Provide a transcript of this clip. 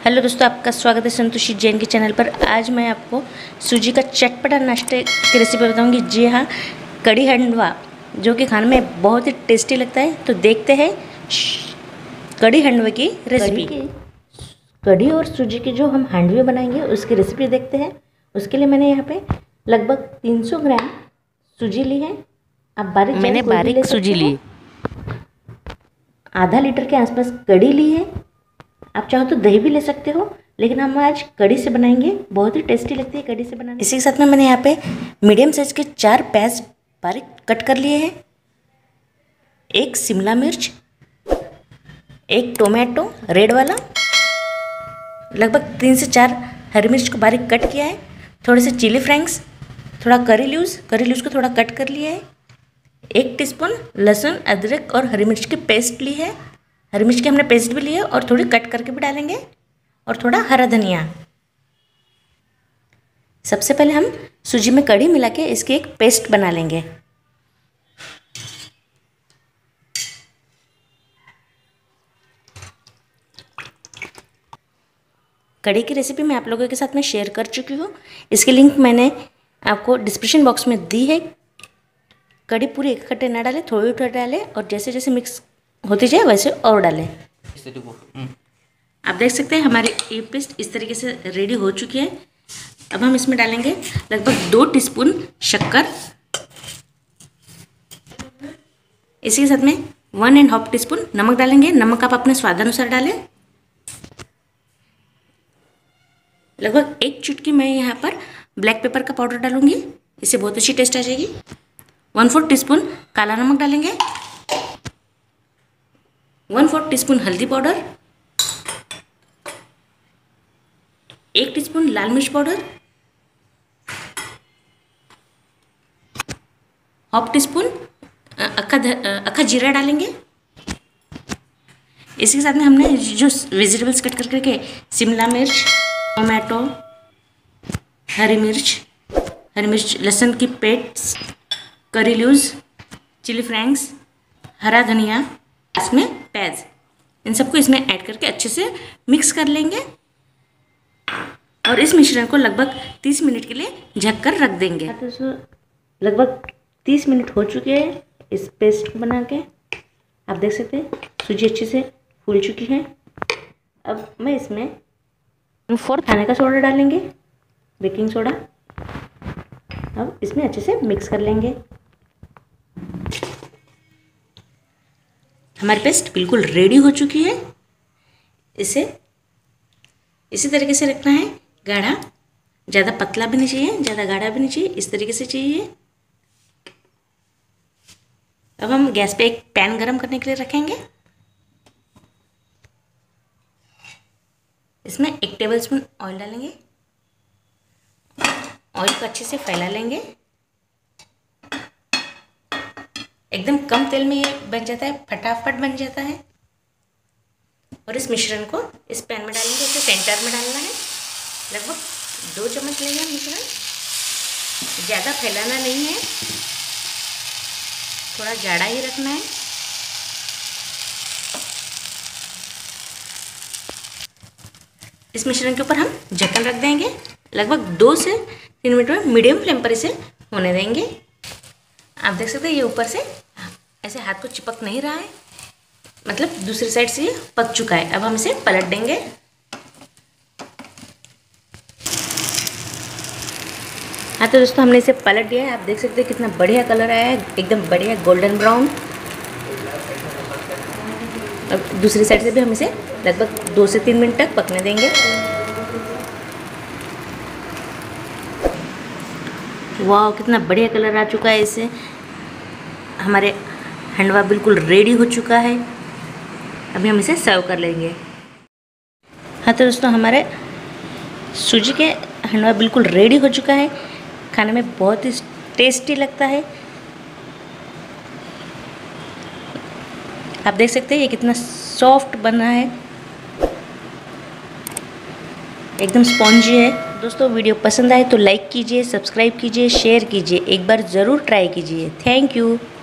Hello दोस्तों, आपका स्वागत है संतोषी जैन के चैनल पर। आज मैं आपको सूजी का चटपटा नाश्ते की रेसिपी बताऊंगी। जी हाँ, कढ़ी हंडवा, जो कि खाने में बहुत ही टेस्टी लगता है। तो देखते हैं कढ़ी हंडवे की रेसिपी। कढ़ी और सूजी की जो हम हांडवे बनाएंगे उसकी रेसिपी देखते हैं। उसके लिए मैंने यहाँ पे लगभग 300 ग्राम सूजी ली है। आप बारीक सूजी ली। आधा लीटर के आसपास कढ़ी ली है। आप चाहो तो दही भी ले सकते हो, लेकिन हम आज कढ़ी से बनाएंगे। बहुत ही टेस्टी लगती है कढ़ी से बनाने। इसी के साथ में मैंने यहाँ पे मीडियम साइज के 4 प्याज बारीक कट कर लिए हैं, 1 शिमला मिर्च, 1 टोमेटो रेड वाला, लगभग 3 से 4 हरी मिर्च को बारीक कट किया है, थोड़े से चिली फ्लेक्स, थोड़ा करी लीव्स को थोड़ा कट कर लिया है, 1 टीस्पून लहसुन अदरक और हरी मिर्च की पेस्ट ली है। हरी मिर्च की हमने पेस्ट भी ली है और थोड़ी कट करके भी डालेंगे, और थोड़ा हरा धनिया। सबसे पहले हम सूजी में कढ़ी मिला के इसकी एक पेस्ट बना लेंगे। कढ़ी की रेसिपी मैं आप लोगों के साथ में शेयर कर चुकी हूँ। इसकी लिंक मैंने आपको डिस्क्रिप्शन बॉक्स में दी है। कढ़ी पूरी इकट्ठे ना डालें, थोड़ी थोड़ी डालें, और जैसे जैसे मिक्स होती जाए वैसे और डालें। आप देख सकते हैं हमारी ये पेस्ट इस तरीके से रेडी हो चुकी है। अब हम इसमें डालेंगे लगभग 2 टीस्पून शक्कर। इसी के साथ में 1.5 टीस्पून नमक डालेंगे। नमक आप अपने स्वादानुसार डालें। लगभग 1 चुटकी मैं यहाँ पर ब्लैक पेपर का पाउडर डालूंगी, इससे बहुत अच्छी टेस्ट आ जाएगी। 1/4 टीस्पून काला नमक डालेंगे, 1/4 टीस्पून हल्दी पाउडर, 1 टीस्पून लाल मिर्च पाउडर, 1/2 टीस्पून अक्खा जीरा डालेंगे। इसी के साथ में हमने जो वेजिटेबल्स कट करके शिमला मिर्च, टोमेटो, हरी मिर्च, लहसुन की paste, curry leaves, chilli flakes, हरा धनिया, इसमें प्याज, इन सबको इसमें ऐड करके अच्छे से मिक्स कर लेंगे, और इस मिश्रण को लगभग 30 मिनट के लिए ढक कर रख देंगे। तो लगभग 30 मिनट हो चुके हैं इस पेस्ट को बना के। आप देख सकते हैं सूजी अच्छे से फूल चुकी है। अब मैं इसमें 1/4 खाने का सोडा डालेंगे, बेकिंग सोडा। अब इसमें अच्छे से मिक्स कर लेंगे। हमारी पेस्ट बिल्कुल रेडी हो चुकी है। इसे इसी तरीके से रखना है, गाढ़ा, ज़्यादा पतला भी नहीं चाहिए, ज़्यादा गाढ़ा भी नहीं चाहिए, इस तरीके से चाहिए। अब हम गैस पे एक पैन गरम करने के लिए रखेंगे। इसमें 1 टेबलस्पून ऑयल डालेंगे। ऑयल को अच्छे से फैला लेंगे। एकदम कम तेल में ये बन जाता है, फटाफट बन जाता है। और इस मिश्रण को इस पैन में डालेंगे, इसे सेंटर में डालना है। लगभग 2 चम्मच लेंगे हम मिश्रण। ज़्यादा फैलाना नहीं है, थोड़ा गाढ़ा ही रखना है। इस मिश्रण के ऊपर हम ढक्कन रख देंगे। लगभग 2 से 3 मिनट में मीडियम फ्लेम पर इसे होने देंगे। आप देख सकते हैं ये ऊपर से ऐसे हाथ को चिपक नहीं रहा है, मतलब दूसरी साइड से ये पक चुका है। अब हम इसे पलट देंगे। हाँ तो दोस्तों, हमने इसे पलट दिया है। आप देख सकते हैं कितना बढ़िया कलर आया है, एकदम बढ़िया गोल्डन ब्राउन। अब दूसरी साइड से भी हम इसे लगभग 2 से 3 मिनट तक पकने देंगे। वाह, कितना बढ़िया कलर आ चुका है इससे। हमारे हंडवा बिल्कुल रेडी हो चुका है। अभी हम इसे सर्व कर लेंगे। हाँ तो दोस्तों, हमारे सूजी के हंडवा बिल्कुल रेडी हो चुका है। खाने में बहुत ही टेस्टी लगता है। आप देख सकते हैं ये कितना सॉफ्ट बना है, एकदम स्पॉन्जी है। दोस्तों, वीडियो पसंद आए तो लाइक कीजिए, सब्सक्राइब कीजिए, शेयर कीजिए। एक बार ज़रूर ट्राई कीजिए। Thank you.